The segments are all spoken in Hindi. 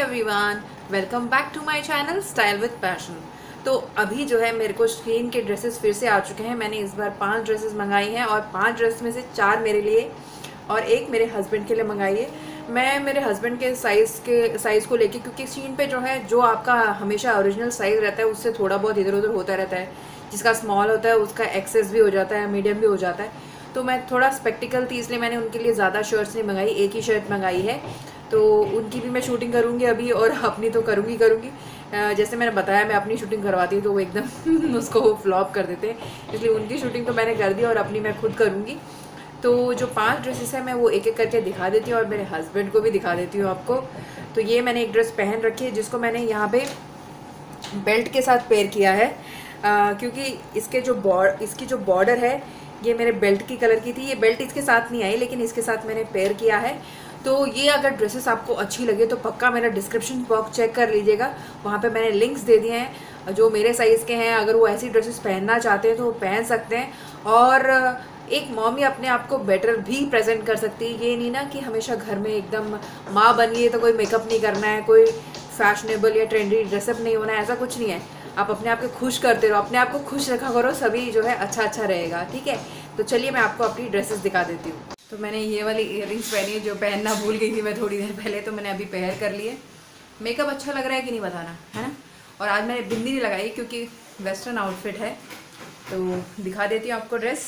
Everyone, welcome back to my channel style with passion. तो अभी जो है मेरे को शीन के ड्रेसेस फिर से आ चुके हैं। मैंने इस बार 5 ड्रेसेस मंगाई हैं और 5 ड्रेस में से 4 मेरे लिए और एक मेरे हस्बैंड के लिए मंगाई है। मैं मेरे हस्बैंड के साइज़ को लेके, क्योंकि शीन पे जो है जो आपका हमेशा ओरिजिनल साइज़ रहता है उससे थोड़ा बहुत इधर उधर होता रहता है। जिसका स्मॉल होता है उसका एक्सेस भी हो जाता है, मीडियम भी हो जाता है। तो मैं थोड़ा स्पेक्टिकल थी इसलिए मैंने उनके लिए ज़्यादा शर्ट्स नहीं मंगाई, एक ही शर्ट मंगाई है। तो उनकी भी मैं शूटिंग करूँगी अभी और अपनी तो करूँगी। जैसे मैंने बताया मैं अपनी शूटिंग करवाती हूँ तो वो एकदम उसको फ्लॉप कर देते हैं, इसलिए उनकी शूटिंग तो मैंने कर दी और अपनी मैं खुद करूँगी। तो जो 5 ड्रेसेस है मैं वो एक एक करके दिखा देती हूँ और मेरे हस्बैंड को भी दिखा देती हूँ आपको। तो ये मैंने एक ड्रेस पहन रखी है जिसको मैंने यहाँ पे बेल्ट के साथ पेयर किया है, क्योंकि इसकी जो बॉर्डर है ये मेरे बेल्ट की कलर की थी। ये बेल्ट इसके साथ नहीं आई लेकिन इसके साथ मैंने पेयर किया है। तो ये अगर ड्रेसेस आपको अच्छी लगे तो पक्का मेरा डिस्क्रिप्शन बॉक्स चेक कर लीजिएगा, वहाँ पे मैंने लिंक्स दे दिए हैं जो मेरे साइज़ के हैं। अगर वो ऐसी ड्रेसेस पहनना चाहते हैं तो वो पहन सकते हैं और एक मॉमी अपने आप को बेटर भी प्रेजेंट कर सकती है। ये नहीं ना कि हमेशा घर में एकदम माँ बनिए तो कोई मेकअप नहीं करना है, कोई फैशनेबल या ट्रेंडी ड्रेसअप नहीं होना है, ऐसा कुछ नहीं है। आप अपने आप को खुश करते रहो, अपने आप को खुश रखा करो, सभी जो है अच्छा रहेगा। ठीक है, तो चलिए मैं आपको अपनी ड्रेसेस दिखा देती हूँ। तो मैंने ये वाली इयररिंग्स पहनी है जो पहनना भूल गई थी मैं थोड़ी देर पहले, तो मैंने अभी पहन कर लिए। मेकअप अच्छा लग रहा है कि नहीं बताना, है ना। और आज मैंने बिंदी नहीं लगाई क्योंकि वेस्टर्न आउटफिट है। तो दिखा देती हूँ आपको ड्रेस।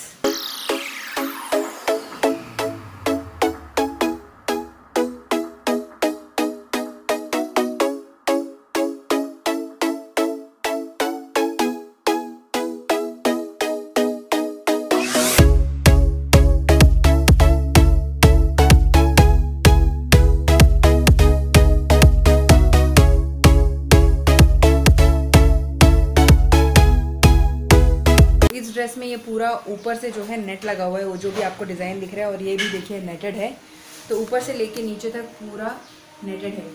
इस ड्रेस में ये पूरा ऊपर से जो है नेट लगा हुआ है, वो जो भी आपको डिज़ाइन दिख रहा है, और ये भी देखिए नेटेड है। तो ऊपर से लेके नीचे तक पूरा नेटेड है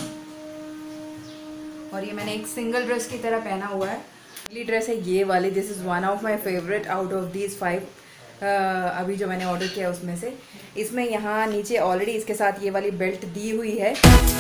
और ये मैंने एक सिंगल ड्रेस की तरह पहना हुआ है। अगली ड्रेस है ये वाली, this is one of my favourite out of these 5 अभी जो मैंने ऑर्डर किया उसमें से। इसमें यहाँ नीचे ऑलरेडी इसके साथ ये वाली बेल्ट दी हुई है।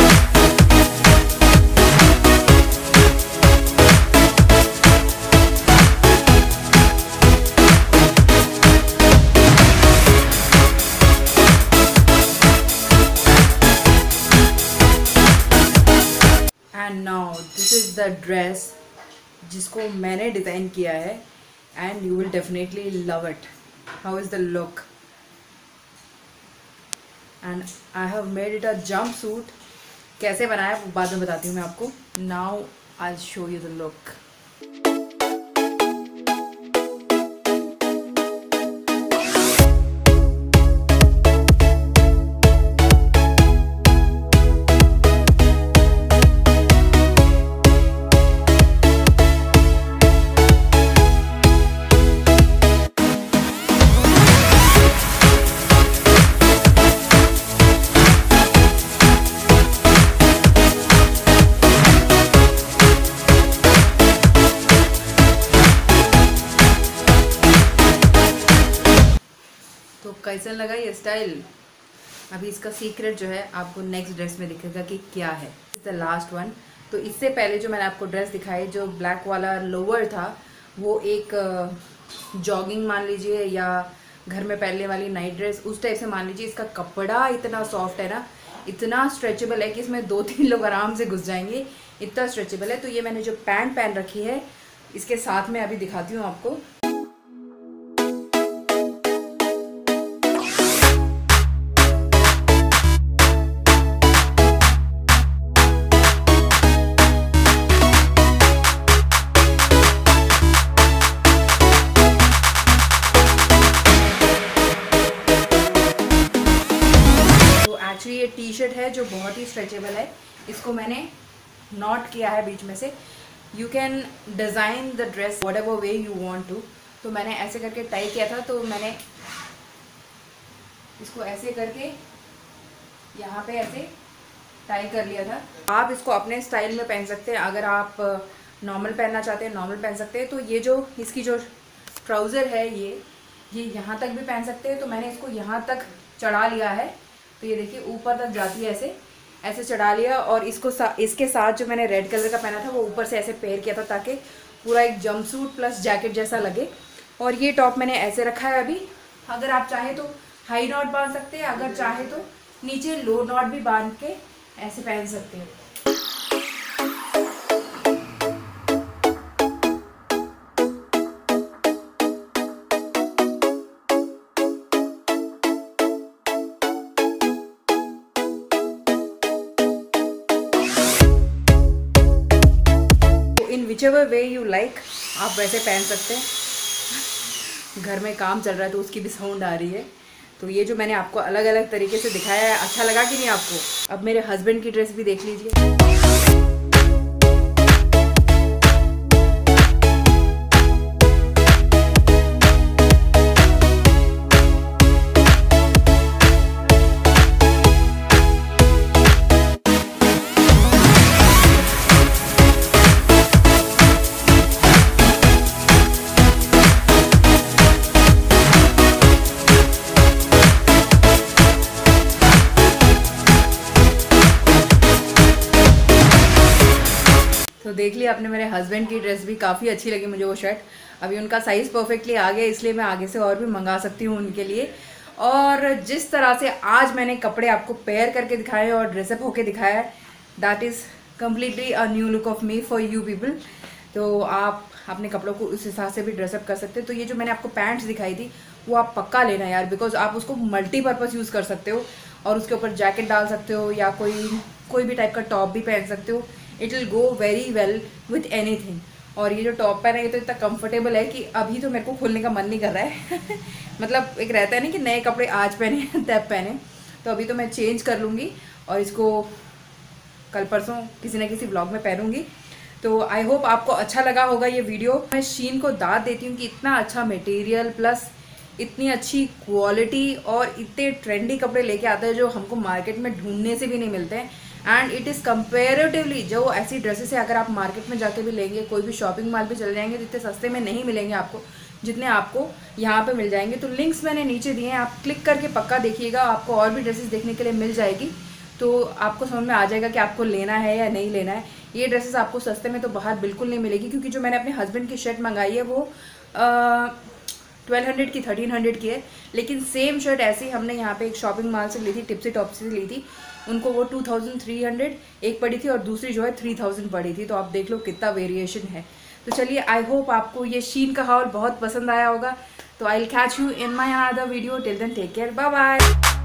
And now this is the dress जिसको मैंने डिज़ाइन किया है and you will definitely love it. How is the look and I have made it a jumpsuit. कैसे बनाया वो बाद में बताती हूँ मैं आपको। Now I show you the look. तो कैसा लगा ये स्टाइल? अभी इसका सीक्रेट जो है आपको नेक्स्ट ड्रेस में दिखेगा कि क्या है। The last one. तो इससे पहले जो मैंने आपको ड्रेस दिखाई, जो ब्लैक वाला लोअर था, वो एक जॉगिंग मान लीजिए या घर में पहनने वाली नाइट ड्रेस उस टाइप से मान लीजिए। इसका कपड़ा इतना सॉफ्ट है ना, इतना स्ट्रेचेबल है कि इसमें 2-3 लोग आराम से घुस जाएंगे, इतना स्ट्रेचेबल है। तो ये मैंने जो पैंट पहन रखी है इसके साथ में अभी दिखाती हूँ आपको। ये टी शर्ट है जो बहुत ही स्ट्रेचेबल है। इसको मैंने नॉट किया है बीच में से। You can design the dress whatever way you want to. तो मैंने ऐसे करके टाई किया था, तो मैंने इसको ऐसे करके यहाँ पे ऐसे टाई कर लिया था। आप इसको अपने स्टाइल में पहन सकते हैं। अगर आप नॉर्मल पहनना चाहते हैं नॉर्मल पहन सकते हैं। तो ये जो इसकी जो ट्राउज़र है ये यहाँ तक भी पहन सकते हैं। तो मैंने इसको यहाँ तक चढ़ा लिया है, तो ये देखिए ऊपर तक जाती है ऐसे। ऐसे चढ़ा लिया और इसके साथ जो मैंने रेड कलर का पहना था वो ऊपर से ऐसे पेयर किया था ताकि पूरा एक जंपसूट प्लस जैकेट जैसा लगे। और ये टॉप मैंने ऐसे रखा है अभी। अगर आप चाहे तो हाई नॉट बांध सकते हैं, अगर चाहे तो नीचे लो नॉट भी बांध के ऐसे पहन सकते हैं। In whichever way you like आप वैसे पहन सकते हैं। घर में काम चल रहा है तो उसकी भी साउंड आ रही है। तो ये जो मैंने आपको अलग अलग तरीके से दिखाया है, अच्छा लगा कि नहीं आपको? अब मेरे हस्बैंड की ड्रेस भी देख लीजिए। तो देख लिया आपने, मेरे हस्बैंड की ड्रेस भी काफ़ी अच्छी लगी मुझे वो शर्ट। अभी उनका साइज़ परफेक्टली आ गया, इसलिए मैं आगे से और भी मंगा सकती हूँ उनके लिए। और जिस तरह से आज मैंने कपड़े आपको पेयर करके दिखाए और ड्रेसअप होके दिखाया है, that is completely a new look of me for you people. तो आप अपने कपड़ों को उस हिसाब से भी ड्रेसअप कर सकते हो। तो ये जो मैंने आपको पैंट्स दिखाई थी वो आप पक्का लेना यार, बिकॉज आप उसको मल्टीपर्पज़ यूज़ कर सकते हो और उसके ऊपर जैकेट डाल सकते हो या कोई भी टाइप का टॉप भी पहन सकते हो। It will go very well with anything. और ये जो टॉप पहना है ये तो इतना कंफर्टेबल है कि अभी तो मेरे को खोलने का मन नहीं कर रहा है मतलब एक रहता है ना कि नए कपड़े आज पहने तब पहने, तो अभी तो मैं चेंज कर लूँगी और इसको कल परसों किसी न किसी व्लॉग में पहनूंगी। तो आई होप आपको अच्छा लगा होगा ये वीडियो। मैं शीन को दाद देती हूँ कि इतना अच्छा मटेरियल प्लस इतनी अच्छी क्वालिटी और इतने ट्रेंडी कपड़े लेके आता है जो हमको मार्केट में ढूंढने से भी नहीं मिलते हैं। एंड इट इज़ कंपेरेटिवली जो ऐसी ड्रेसेस है अगर आप मार्केट में जाके भी लेंगे, कोई भी शॉपिंग मॉल भी चले जाएंगे तो इतने सस्ते में नहीं मिलेंगे आपको जितने आपको यहाँ पे मिल जाएंगे। तो लिंक्स मैंने नीचे दिए हैं, आप क्लिक करके पक्का देखिएगा, आपको और भी ड्रेसेस देखने के लिए मिल जाएगी। तो आपको समझ में आ जाएगा कि आपको लेना है या नहीं लेना है। ये ड्रेसेस आपको सस्ते में तो बाहर बिल्कुल नहीं मिलेगी, क्योंकि जो मैंने अपने हस्बैंड की शर्ट मंगाई है वो 1200 की 1300 की है। लेकिन सेम शर्ट ऐसी हमने यहाँ पे एक शॉपिंग मॉल से ली थी, टिप्सी टॉप से ली थी, उनको वो 2300 एक पड़ी थी और दूसरी जो है 3000 पड़ी थी। तो आप देख लो कितना वेरिएशन है। तो चलिए, आई होप आपको ये शीन का हॉल बहुत पसंद आया होगा। तो I will catch you in my another video. Till then take care, bye bye.